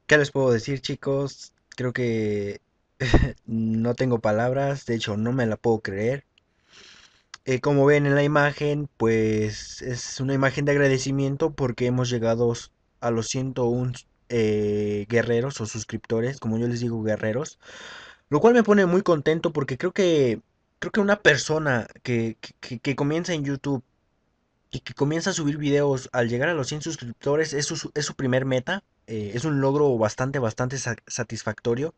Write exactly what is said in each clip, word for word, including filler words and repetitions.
¿Qué les puedo decir, chicos? Creo que no tengo palabras, de hecho no me la puedo creer. Eh, como ven en la imagen, pues es una imagen de agradecimiento porque hemos llegado a los ciento uno eh, guerreros o suscriptores, como yo les digo, guerreros, lo cual me pone muy contento porque creo que creo que una persona que, que, que comienza en YouTube y que comienza a subir videos al llegar a los cien suscriptores es su, es su primer meta. Eh, es un logro bastante, bastante sa- satisfactorio.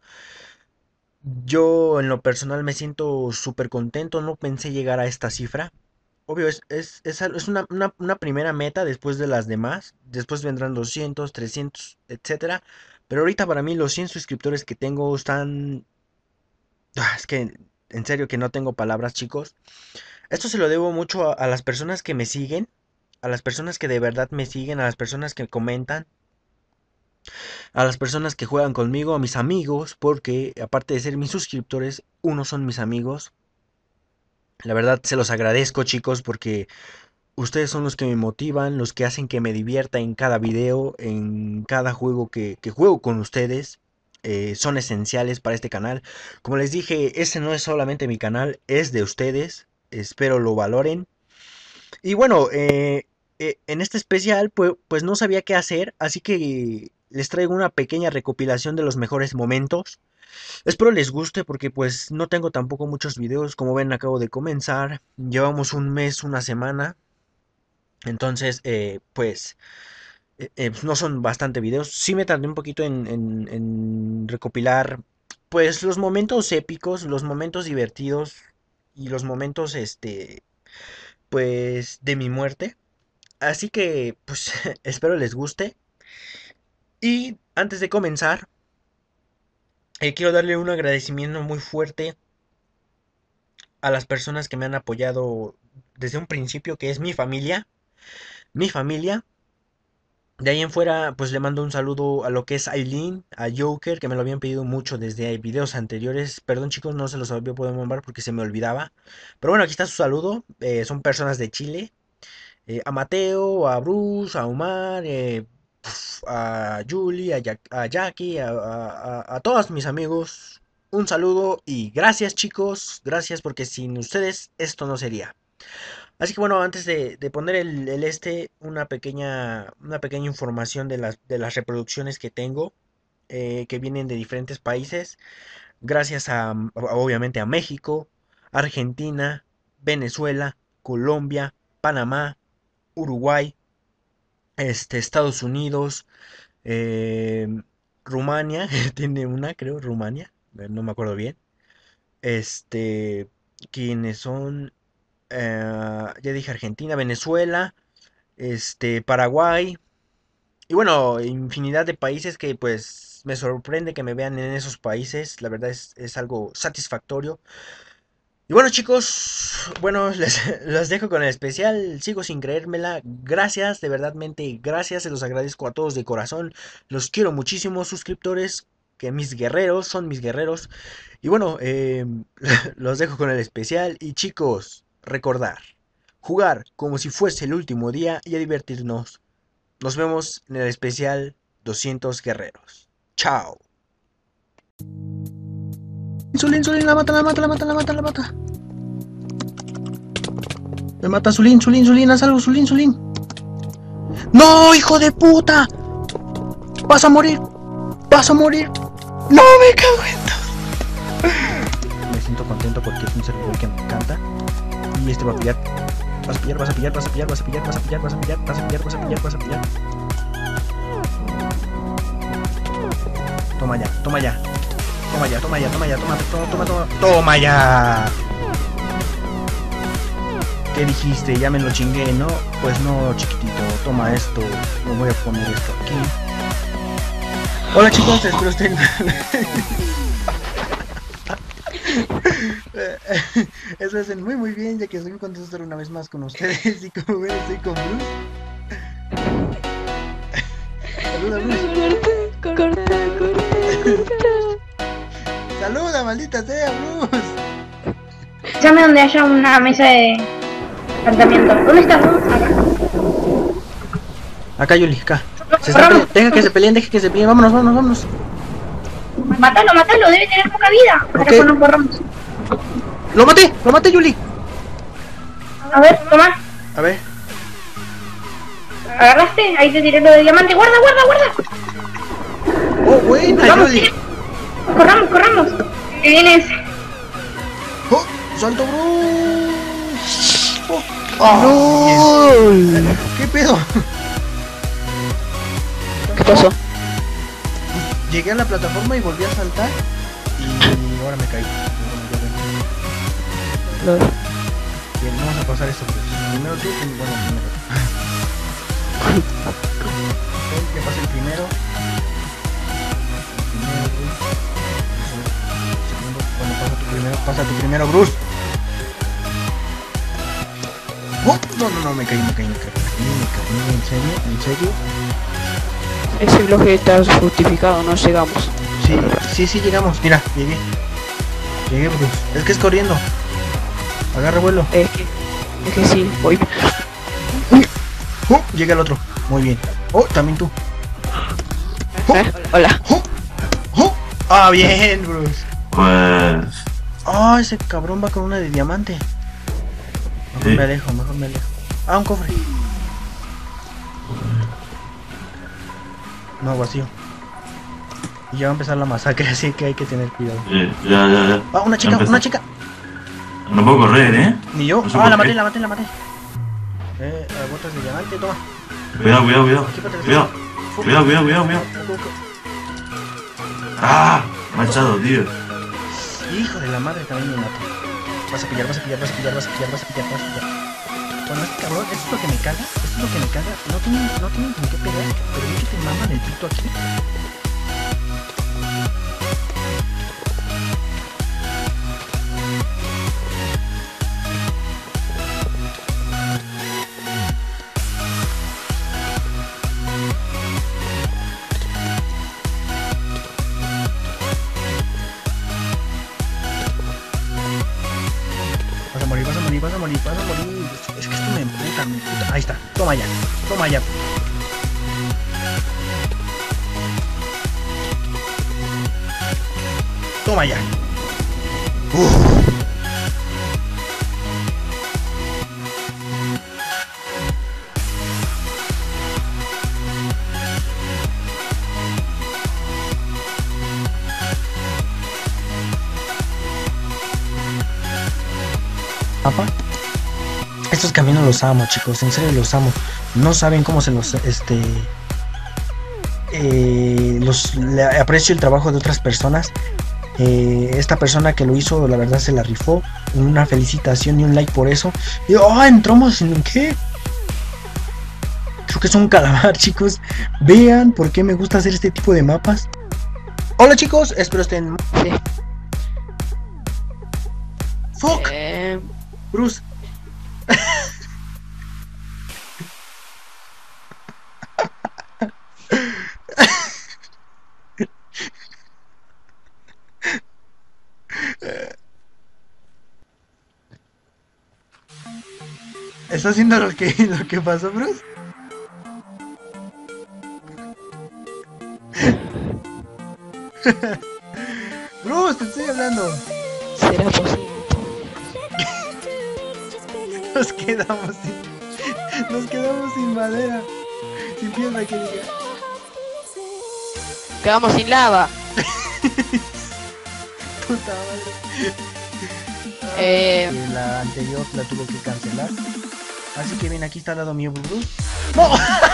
Yo en lo personal me siento súper contento, no pensé llegar a esta cifra. Obvio, es, es, es, al- es una, una- una primera meta después de las demás. Después vendrán doscientos, trescientos, etcétera. Pero ahorita para mí los cien suscriptores que tengo están... Ah, es que en serio que no tengo palabras, chicos. Esto se lo debo mucho a, a las personas que me siguen, a las personas que de verdad me siguen, a las personas que comentan, a las personas que juegan conmigo, a mis amigos, porque aparte de ser mis suscriptores, unos son mis amigos. La verdad se los agradezco, chicos, porque ustedes son los que me motivan, los que hacen que me divierta en cada video, en cada juego que, que juego con ustedes. Eh, son esenciales para este canal. Como les dije, este no es solamente mi canal, es de ustedes. Espero lo valoren. Y bueno, eh, eh, en este especial pues, pues no sabía qué hacer, así que les traigo una pequeña recopilación de los mejores momentos. Espero les guste porque pues no tengo tampoco muchos videos, como ven acabo de comenzar, llevamos un mes, una semana, entonces eh, pues, eh, eh, pues, no son bastante videos, sí me tardé un poquito en, en, en recopilar pues los momentos épicos, los momentos divertidos y los momentos este pues de mi muerte. Así que, pues, espero les guste. Y antes de comenzar, eh, quiero darle un agradecimiento muy fuerte a las personas que me han apoyado desde un principio, que es mi familia. Mi familia. De ahí en fuera, pues le mando un saludo a lo que es Aileen, a Joker, que me lo habían pedido mucho desde videos anteriores. Perdón, chicos, no se los había podido nombrar porque se me olvidaba. Pero bueno, aquí está su saludo. Eh, son personas de Chile. Eh, a Mateo, a Bruce, a Omar, eh, pf, a Julie, a, Ja- a Jackie, a, a- a- a todos mis amigos. Un saludo y gracias, chicos, gracias porque sin ustedes esto no sería. Así que bueno, antes de, de poner el, el este, una pequeña, una pequeña información de las, de las reproducciones que tengo, eh, que vienen de diferentes países, gracias a, obviamente a México, Argentina, Venezuela, Colombia, Panamá, Uruguay, este, Estados Unidos, eh, Rumania, tiene una, creo, Rumania, eh, no me acuerdo bien. Este, quienes son, eh, ya dije Argentina, Venezuela, este, Paraguay, y bueno, infinidad de países que pues me sorprende que me vean en esos países, la verdad es, es algo satisfactorio. Y bueno chicos, bueno, les, los dejo con el especial, sigo sin creérmela, gracias, de verdadmente gracias, se los agradezco a todos de corazón, los quiero muchísimo suscriptores, que mis guerreros son mis guerreros. Y bueno, eh, los dejo con el especial y chicos, recordar, jugar como si fuese el último día y a divertirnos. Nos vemos en el especial doscientos guerreros. Chao. Insulín, insulín, la mata, la mata, la mata, la mata, la mata. Me mata Zulín, Zulín, Zulín, haz algo, Zulín, Zulín. ¡No, hijo de puta! ¡Vas a morir! ¡Vas a morir! ¡No me cago en todo! Me siento contento porque es un servidor que me encanta. Y este va a pillar. Vas a pillar, vas a pillar, vas a pillar, vas a pillar, vas a pillar, vas a pillar, vas a pillar, vas a pillar, vas a pillar. Toma ya, toma ya. Toma ya, toma ya, toma ya, toma, toma, toma, toma. ¡Toma ya! ¿Qué dijiste? Ya me lo chingué, ¿no? Pues no, chiquitito, toma esto. Me voy a poner esto aquí. Hola chicos, espero estén... Eso hacen muy muy bien, ya que estoy muy contento de estar una vez más con ustedes. Y como ven, estoy con Bruce. Saluda, Bruce. Corta, corta, corta. Saluda, maldita sea, Bruce. Llame donde haya una mesa de planteamiento. ¿Dónde estás? ¿No? Acá. Acá, Yuli, acá. Se está corramos. pele- deja que se peleen, deja que se peleen. Vámonos, vámonos, vámonos. Mátalo, mátalo, debe tener poca vida. Para Ok. que no corramos. ¡Lo maté! ¡Lo maté, Yuli! A ver, toma. A ver. Agarraste, ahí te tiré lo de diamante. Guarda, guarda, guarda. ¡Oh, buena, Vamos, Yuli! corramos, corramos. Que vienes. ¡Oh! ¡Salto, Bruce! ¡Oh! ¡Oh! ¡Lol! ¿Qué pedo? ¿Qué pasó? Llegué a la plataforma y volví a saltar. Y ahora me caí. Lol. Bien, vamos a pasar esto. Pues. Primero tú, y bueno, primero tú. Ok, que pase el primero. El primero, Bruce. El segundo, bueno, pasa tu primero, pasa tu primero, Bruce. Oh, no, no, no, me caí, me caí, me caí, me caí, me caí, en serio, en serio. Ese bloque está justificado, no llegamos. Sí, sí, sí, llegamos, mira, llegué. Llegué, Bruce. Es que es corriendo. Agarra vuelo. Es que, es que sí, voy. Oh, llega el otro. Muy bien. Oh, también tú. ¿Eh? Hola. Oh, oh. Ah, bien, Bruce. Pues... Ah, ese cabrón va con una de diamante. Mejor Sí. me alejo, mejor me alejo. Ah, un cofre. No, vacío. Y ya va a empezar la masacre, así que hay que tener cuidado. eh, ya, ya, ya. Ah, una Ya chica, empezó. una chica. No puedo correr, ¿eh? Ni yo. No sé Ah, por la qué. maté, la maté, la maté. Eh, las botas de diamante, toma. Cuidado, cuidado, cuidado. Equípate de Cuidado, Fu- cuidado, cuidado, cuidado, cuidado. ¡Ah! Me ha echado, tío. Hijo de la madre, también me mató. Vas a pillar, vas a pillar, vas a pillar, vas a pillar, vas a pillar, vas a pillar. Bueno, este cabrón, esto es lo que me caga, esto es lo que me caga. No tienen, no tienen con qué pegar, pero es que te maman el pito aquí. Vas a morir, vas a morir, vas a morir, vas a morir. Es que esto me emputa, me emputa. Ahí está, toma ya, toma ya. Toma ya. Uf. Papá. Estos caminos los amo, chicos, en serio los amo. No saben cómo se los, este, eh, los le aprecio el trabajo de otras personas. Eh, esta persona que lo hizo, la verdad se la rifó. Una felicitación y un like por eso. Y oh, entramos en qué. Creo que es un calamar, chicos. Vean por qué me gusta hacer este tipo de mapas. Hola, chicos, espero estén. Sí. Fuck, Eh, Bruce. ¿Estás haciendo lo que, lo que pasó, Bruce? Bruce, te estoy hablando. será posible. Nos quedamos sin... Nos quedamos sin madera. Sin piedra que diga. Quedamos sin lava. Puta madre. Eh, Que la anterior la tuvo que cancelar. Así que bien, aquí está al lado mío, Bruce. ¡No!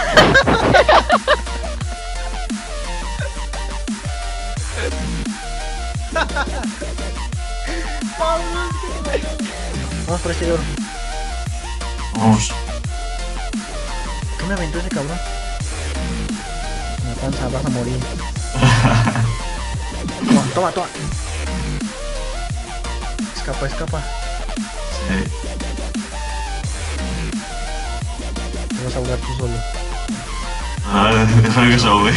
Vamos por este oro. Vamos. ¿Qué me aventó ese cabrón? En la panza, vas a morir. Toma, toma, toma. Escapa, escapa. Sí. Te vas a ahogar tú solo. Ah, déjame que se ahogue.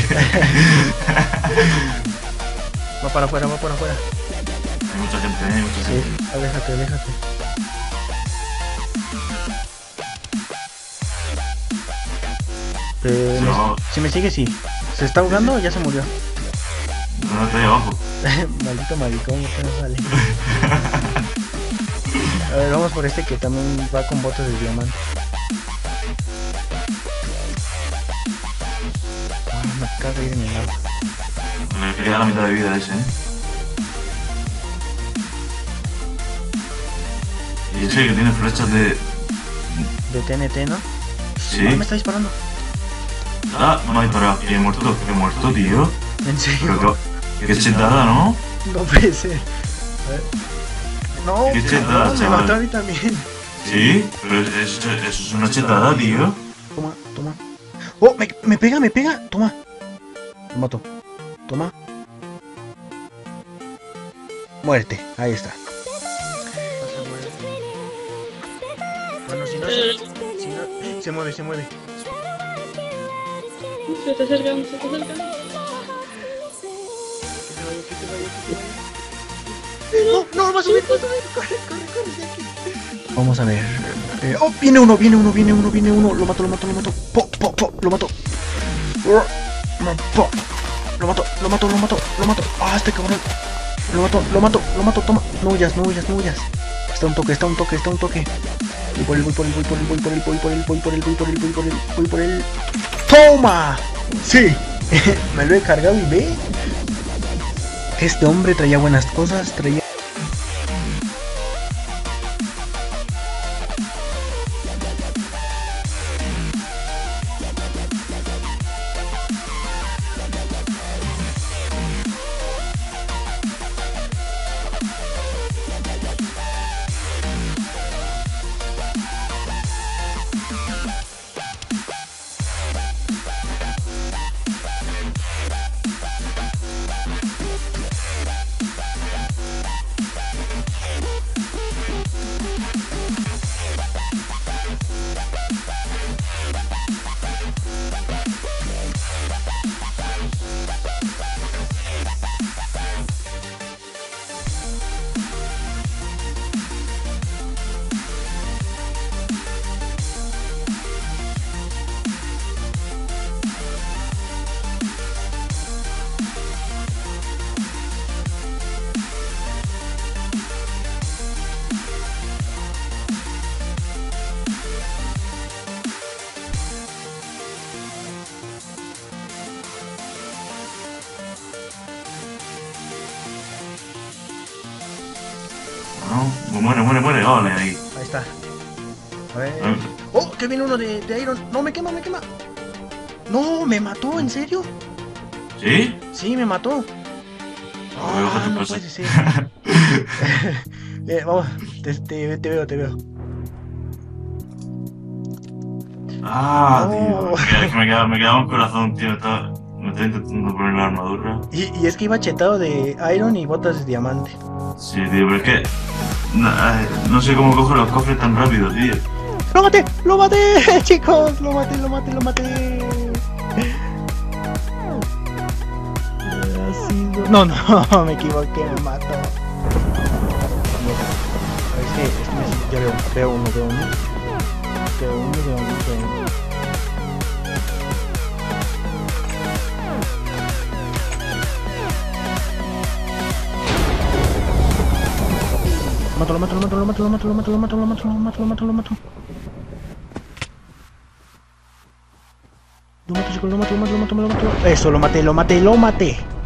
Va para afuera, va para afuera. Hay mucha gente, ¿eh? Hay mucha Sí, gente. aléjate, aléjate. Se Se me- va. si me sigue, sí. ¿Se está ahogando o ya se murió? No, está ahí abajo. Maldito maricón, ya no sale. A ver, vamos por este que también va con botas de diamante. Ah, me cago ir en el agua. Le quería la mitad de vida a ese, ¿eh? Y ese que tiene flechas de... De T N T, ¿no? Sí. Ah, me está disparando. Ah, no hay para... Que he muerto, que he muerto, tío. En serio. Pero que... Qué chetada, ¿no? No puede ser. A ver. No, Qué chetada, cabrón, me chaval. mató a mí también. Sí, pero eso, eso es una chetada, tío. Toma, toma. Oh, me, me pega, me pega. Toma. Lo mato. Toma. Muerte. Ahí está. Bueno, si no se, si no, se mueve, se mueve. Se está acercando, se está acercando. No, no, va a subir, va a subir. Corre, corre, corre de aquí. Vamos a ver. Eh, oh, viene uno, viene uno, viene uno, viene uno. Lo mato, lo mato, lo mato. Po, po, po, lo mato. Po, lo mato, lo mato, lo mato, lo mato. Ah, este cabrón. Lo mato, lo mato, lo mato. Toma. No huyas, no huyas, no huyas. Está un toque, está un toque, está un toque. Voy por él, voy por él, voy por él, voy por él, voy por él, voy por él, voy por él, voy por él, voy por él. ¡Toma! Sí. Me lo he cargado y ve. Este hombre traía buenas cosas, traía... No, muere, muere, muere. Ole, ahí. Ahí está. A ver... Ah, ¡Oh! Que viene uno de, de Iron. No, me quema, me quema. No, me mató, ¿en serio? ¿Sí? Sí, me mató. Oye, ojo, Ah, te no pasa. puede ser. Eh, vamos, te, te, te veo, te veo. Ah, No. tío. Es que me quedaba, me quedaba un corazón, tío. Estaba, me estaba intentando poner la armadura. Y, y es que iba chetado de Iron y botas de diamante. Sí, tío, pero es que... No, ay, no sé cómo cojo los cofres tan rápido, tío. ¡Lo maté! ¡Lo maté! Chicos, lo maté, lo maté, lo maté. Ha sido- No, no, me equivoqué, me mató. Es que, es que me- ya veo, veo uno, veo uno. Veo uno, veo uno, veo uno. Mato, lo mato, lo mato, lo mato, lo mato, lo mato, lo mato, lo mato, lo mato, lo mato, lo mato. Lo mato, chicos, lo mato, lo mato, lo mato, lo mato. Eso, lo maté, lo maté, lo maté.